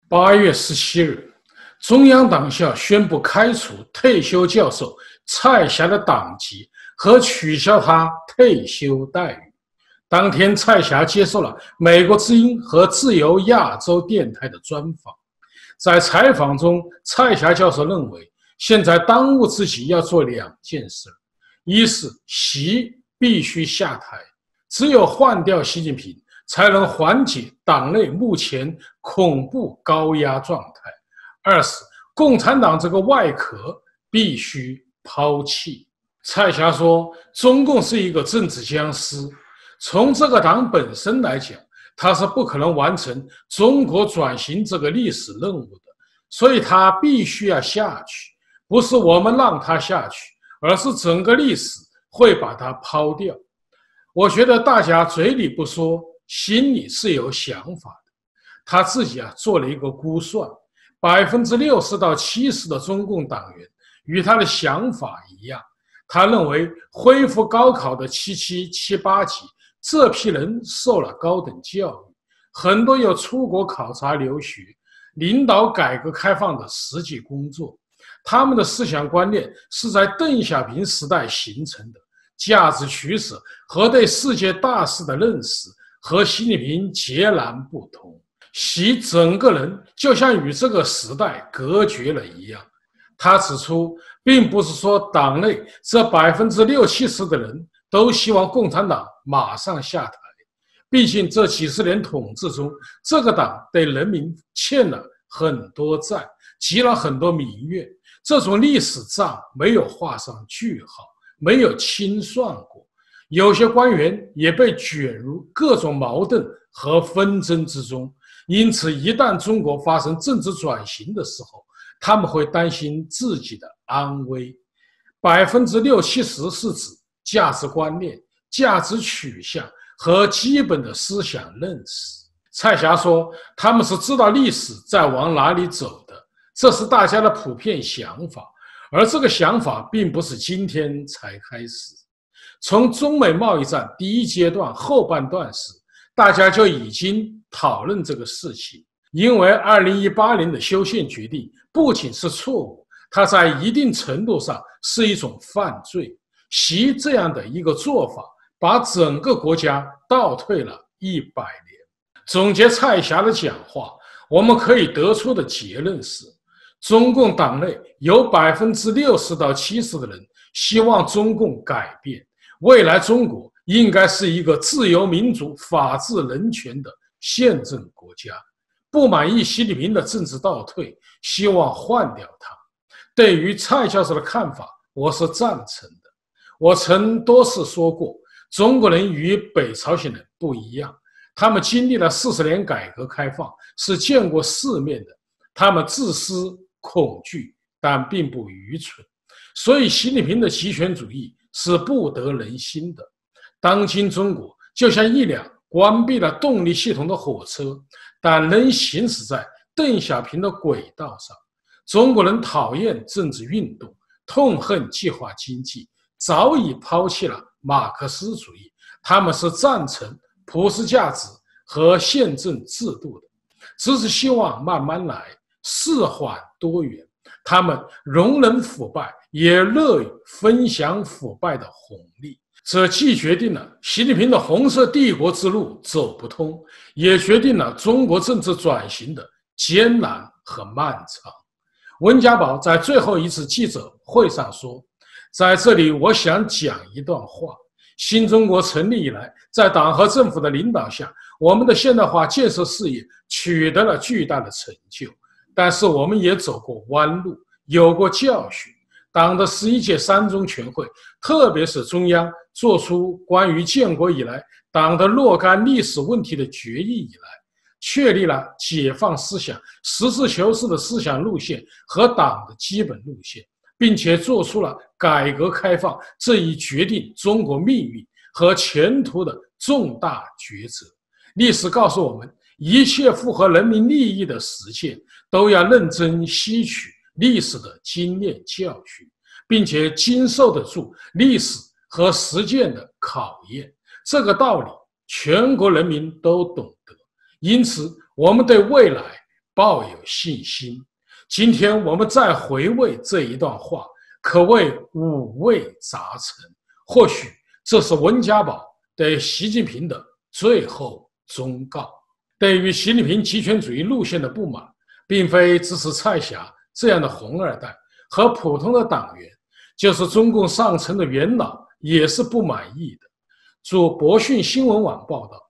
8月17日，中央党校宣布开除退休教授蔡霞的党籍和取消他退休待遇。当天，蔡霞接受了美国之音和自由亚洲电台的专访。在采访中，蔡霞教授认为，现在当务之急要做2件事：一是习必须下台，只有换掉习近平，才能缓解党内目前恐怖高压状态；二是共产党这个外壳必须抛弃。蔡霞说，中共是一个政治僵尸，从这个党本身来讲，它是不可能完成中国转型这个历史任务的，所以它必须要下去，不是我们让它下去，而是整个历史会把它抛掉。我觉得大家嘴里不说，心里是有想法的。他自己做了一个估算，60%到70%的中共党员与他的想法一样，他认为恢复高考的77、78级，这批人受了高等教育，很多有出国考察留学，领导改革开放的实际工作，他们的思想观念是在邓小平时代形成的，价值取舍和对世界大事的认识和习近平截然不同。习整个人就像与这个时代隔绝了一样。他指出，并不是说党内这60%、70%的人都希望共产党马上下台，毕竟这几十年统治中，这个党对人民欠了很多债，积了很多民怨，这种历史账没有画上句号，没有清算过。有些官员也被卷入各种矛盾和纷争之中，因此一旦中国发生政治转型的时候，他们会担心自己的安危。60%、70%是指价值观念、价值取向和基本的思想认识。蔡霞说，他们是知道历史在往哪里走的，这是大家的普遍想法，而这个想法并不是今天才开始。从中美贸易战第1阶段后半段时，大家就已经讨论这个事情。因为2018年的修宪决定不仅是错误，它在一定程度上是一种犯罪。习这样的一个做法，把整个国家倒退了100年。总结蔡霞的讲话，我们可以得出的结论是，中共党内有60%到70%的人希望中共改变，未来中国应该是一个自由民主、法治、人权的宪政国家。不满意习近平的政治倒退，希望换掉他。对于蔡教授的看法，我是赞成的。我曾多次说过，中国人与北朝鲜人不一样，他们经历了40年改革开放，是见过世面的。他们自私恐惧，但并不愚蠢。所以习近平的极权主义是不得人心的。当今中国就像一辆关闭了动力系统的火车，但仍行驶在邓小平的轨道上。中国人讨厌政治运动，痛恨计划经济，早已抛弃了马克思主义。他们是赞成普世价值和宪政制度的，只是希望慢慢来，事缓多圆。他们容忍腐败，也乐于分享腐败的红利。这既决定了习近平的红色帝国之路走不通，也决定了中国政治转型的艰难和漫长。温家宝在最后一次记者会上说，在这里我想讲一段话。新中国成立以来，在党和政府的领导下，我们的现代化建设事业取得了巨大的成就，但是我们也走过弯路，有过教训。党的11届3中全会，特别是中央做出关于建国以来党的若干历史问题的决议以来，确立了解放思想、实事求是的思想路线和党的基本路线，并且做出了改革开放这一决定中国命运和前途的重大抉择。历史告诉我们，一切符合人民利益的实践都要认真吸取历史的经验教训，并且经受得住历史和实践的考验。这个道理全国人民都懂得，因此我们对未来抱有信心。今天我们再回味这一段话，可谓五味杂陈。或许这是温家宝对习近平的最后忠告。对于习近平极权主义路线的不满，并非只是蔡霞这样的红二代和普通的党员，就是中共上层的元老也是不满意的。据博讯新闻网报道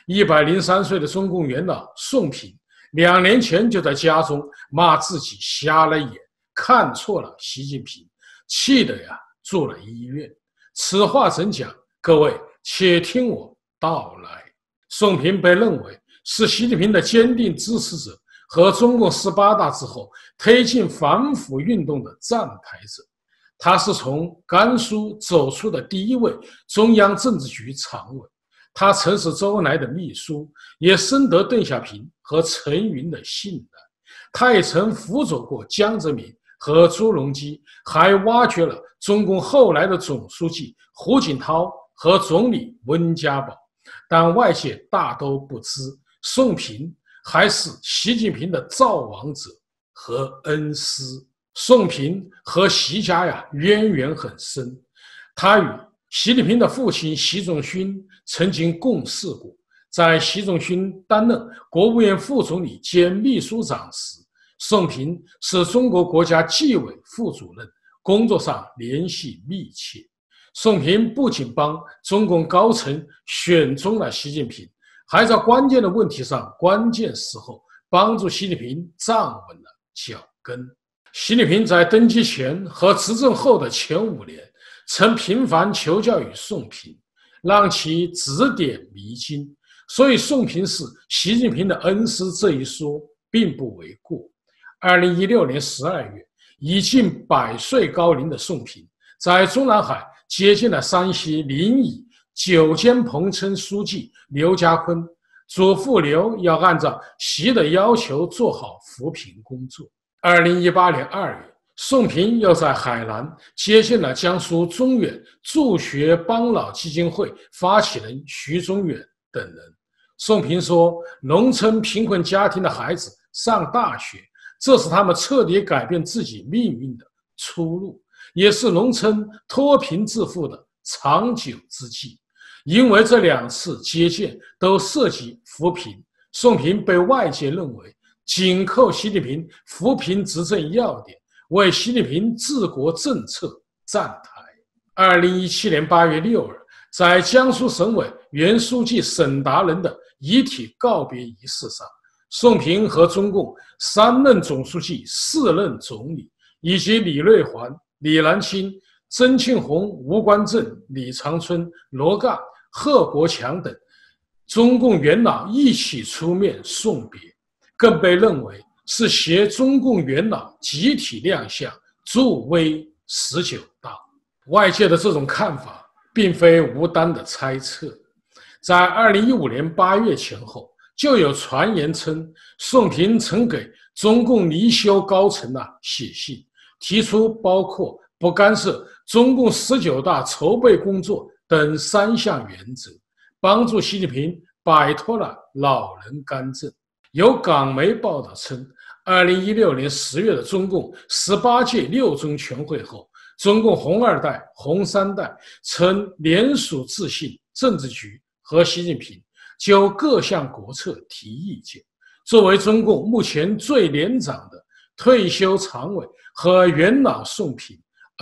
，103岁的中共元老宋平2年前就在家中骂自己瞎了眼，看错了习近平，气得住了医院。此话怎讲？各位且听我道来。宋平被认为是习近平的坚定支持者和中共18大之后推进反腐运动的站台者。他是从甘肃走出的第一位中央政治局常委，他曾是周恩来的秘书，也深得邓小平和陈云的信赖。他也曾辅佐过江泽民和朱镕基，还挖掘了中共后来的总书记胡锦涛和总理温家宝。但外界大都不知，宋平还是习近平的造王者和恩师。宋平和习家渊源很深，他与习近平的父亲习仲勋曾经共事过。在习仲勋担任国务院副总理兼秘书长时，宋平是中国国家纪委副主任，工作上联系密切。宋平不仅帮中共高层选中了习近平，还在关键的问题上、关键时候帮助习近平站稳了脚跟。习近平在登基前和执政后的前5年，曾频繁求教于宋平，让其指点迷津，所以宋平是习近平的恩师这一说并不为过。2016年12月，已近100岁高龄的宋平，在中南海接见了山西临沂9间棚村书记刘家坤，嘱咐刘要按照习的要求做好扶贫工作。2018年2月，宋平又在海南接见了江苏中远助学帮老基金会发起人徐中远等人。宋平说，农村贫困家庭的孩子上大学，这是他们彻底改变自己命运的出路，也是农村脱贫致富的长久之计。因为这2次接见都涉及扶贫，宋平被外界认为紧扣习近平扶贫执政要点，为习近平治国政策站台。2017年8月6日，在江苏省委原书记沈达仁的遗体告别仪式上，宋平和中共3任总书记、4任总理，以及李瑞环、李兰清、曾庆红、吴官正、李长春、罗干、贺国强等中共元老一起出面送别，更被认为是携中共元老集体亮相，助威19大。外界的这种看法并非无端的猜测。在2015年8月前后，就有传言称宋平曾给中共离休高层写信，提出包括不干涉中共19大筹备工作等3项原则，帮助习近平摆脱了老人干政。有港媒报道称，2016年10月的中共18届6中全会后，中共红2代、红3代曾联署致信政治局和习近平，就各项国策提意见。作为中共目前最年长的退休常委和元老宋平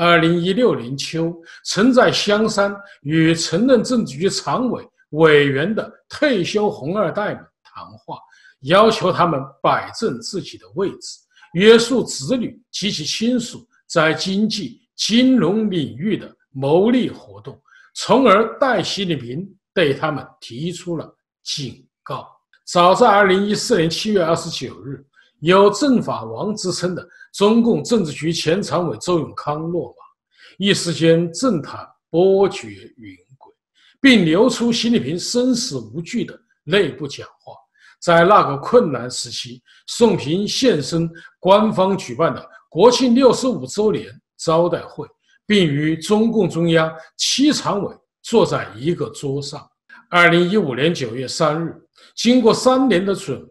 ，2016年秋曾在香山与曾任政治局常委、委员的退休红2代们谈话，要求他们摆正自己的位置，约束子女及其亲属在经济、金融领域的牟利活动，从而代习近平对他们提出了警告。早在2014年7月29日，有政法王之称的中共政治局前常委周永康落马，一时间政坛波谲云诡，并流出习近平生死无惧的内部讲话。在那个困难时期，宋平现身官方举办的国庆65周年招待会，并与中共中央7常委坐在一个桌上。2015年9月3日，经过3年的准备，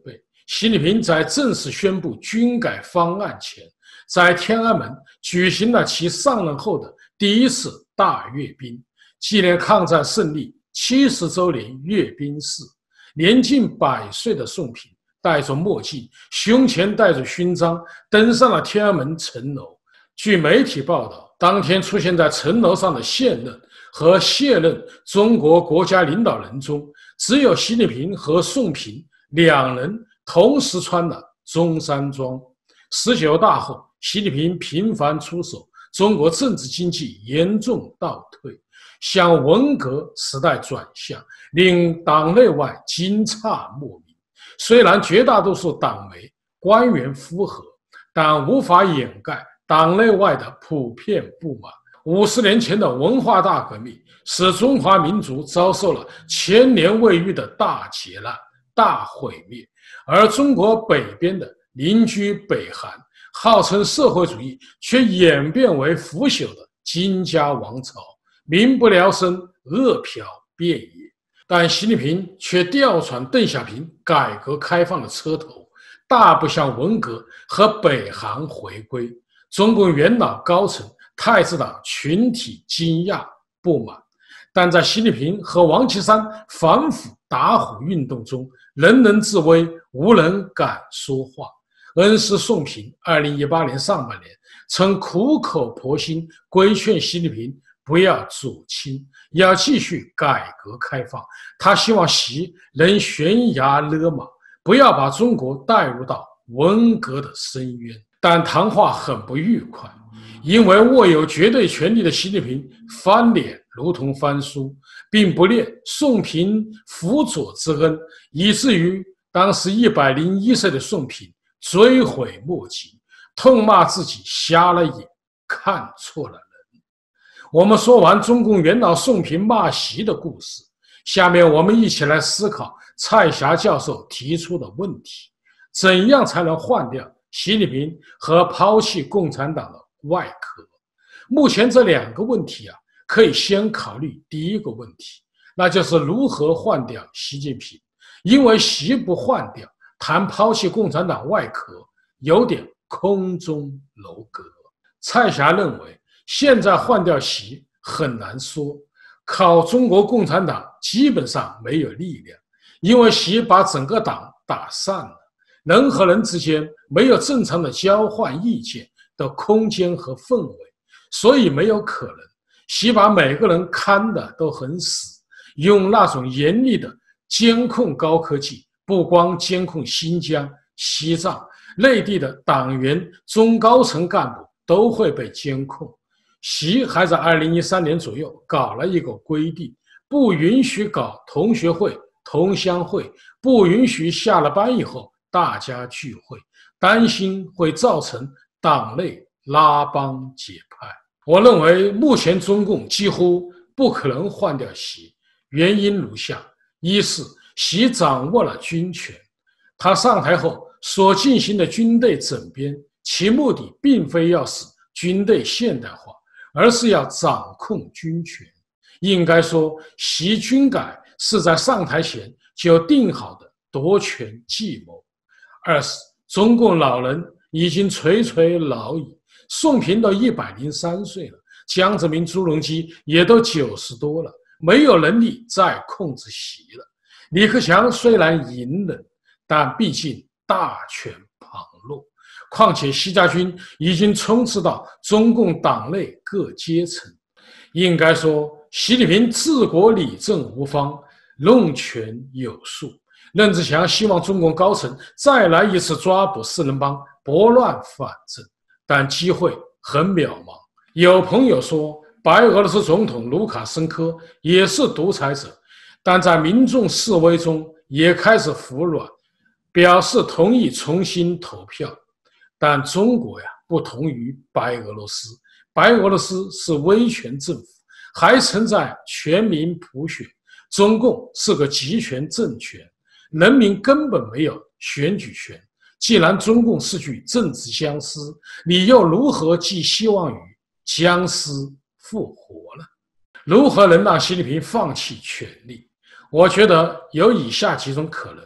习近平在正式宣布军改方案前，在天安门举行了其上任后的第一次大阅兵，纪念抗战胜利70周年阅兵式。年近100岁的宋平戴着墨镜，胸前带着勋章，登上了天安门城楼。据媒体报道，当天出现在城楼上的现任和卸任中国国家领导人中，只有习近平和宋平两人同时穿了中山装。19大后，习近平频繁出手，中国政治经济严重倒退，向文革时代转向，令党内外惊诧莫名。虽然绝大多数党媒官员附和，但无法掩盖党内外的普遍不满。50年前的文化大革命使中华民族遭受了千年未遇的大劫难、大毁灭，而中国北边的邻居北韩号称社会主义，却演变为腐朽的金家王朝，民不聊生，饿殍遍野。但习近平却调转邓小平改革开放的车头，大步向文革和北韩回归。中共元老高层、太子党群体惊讶不满，但在习近平和王岐山反腐打虎运动中，人人自危，无人敢说话。恩师宋平2018年上半年曾苦口婆心规劝习近平不要左倾，要继续改革开放。他希望习能悬崖勒马，不要把中国带入到文革的深渊。但谈话很不愉快，因为握有绝对权力的习近平翻脸如同翻书，并不念宋平辅佐之恩，以至于当时101岁的宋平追悔莫及，痛骂自己瞎了眼，看错了人。我们说完中共元老宋平骂习的故事，下面我们一起来思考蔡霞教授提出的问题：怎样才能换掉习近平和抛弃共产党的外壳？目前这两个问题可以先考虑第一个问题，那就是如何换掉习近平。因为习不换掉，谈抛弃共产党外壳有点空中楼阁。蔡霞认为，现在换掉习很难说，靠中国共产党基本上没有力量，因为习把整个党打散了，人和人之间没有正常的交换意见的空间和氛围，所以没有可能。习把每个人看得都很死，用那种严厉的监控高科技，不光监控新疆、西藏，内地的党员、中高层干部都会被监控。习还在2013年左右搞了一个规定，不允许搞同学会、同乡会，不允许下了班以后大家聚会，担心会造成党内拉帮结派。我认为目前中共几乎不可能换掉习，原因如下：一是习掌握了军权，他上台后所进行的军队整编，其目的并非要使军队现代化，而是要掌控军权。应该说，习军改是在上台前就定好的夺权计谋。二是中共老人已经垂垂老矣，宋平都103岁了，江泽民、朱镕基也都90多了，没有能力再控制习了。李克强虽然隐忍，但毕竟大权旁落。况且习家军已经充斥到中共党内各阶层。应该说，习近平治国理政无方，弄权有术。任志强希望中共高层再来一次抓捕四人帮，拨乱反正，但机会很渺茫。有朋友说，白俄罗斯总统卢卡申科也是独裁者，但在民众示威中也开始服软，表示同意重新投票。但中国不同于白俄罗斯，白俄罗斯是威权政府，还存在全民普选，中共是个集权政权，人民根本没有选举权。既然中共是具政治僵尸，你又如何寄希望于僵尸复活呢？如何能让习近平放弃权力？我觉得有以下几种可能：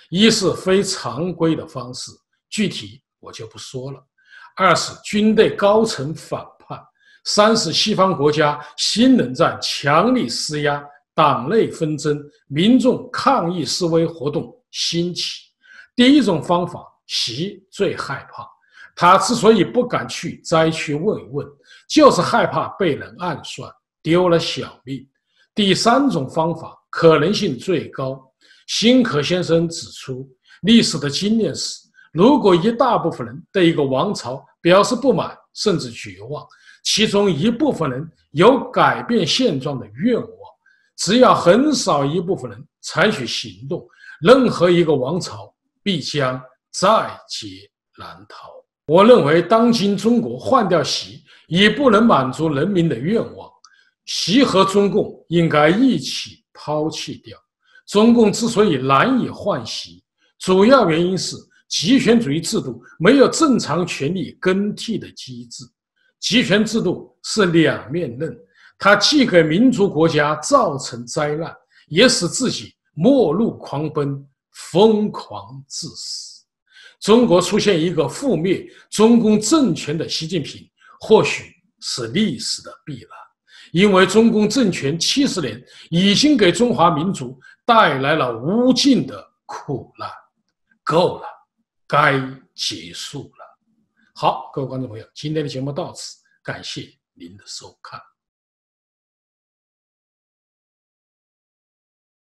一是非常规的方式，具体我就不说了；二是军队高层反叛；三是西方国家新冷战强力施压，党内纷争，民众抗议示威活动兴起。第一种方法，习最害怕，他之所以不敢去灾区问一问，就是害怕被人暗算，丢了小命。第三种方法可能性最高。辛可先生指出，历史的经验是，如果一大部分人对一个王朝表示不满甚至绝望，其中一部分人有改变现状的愿望，只要很少一部分人采取行动，任何一个王朝必将在劫难逃。我认为当今中国换掉习已不能满足人民的愿望，习和中共应该一起抛弃掉。中共之所以难以换习，主要原因是集权主义制度没有正常权力更替的机制。集权制度是两面刃，它既给民族国家造成灾难，也使自己末路狂奔，疯狂致死。中国出现一个覆灭中共政权的习近平，或许是历史的必然。因为中共政权70年已经给中华民族带来了无尽的苦难，够了，该结束了。好，各位观众朋友，今天的节目到此，感谢您的收看。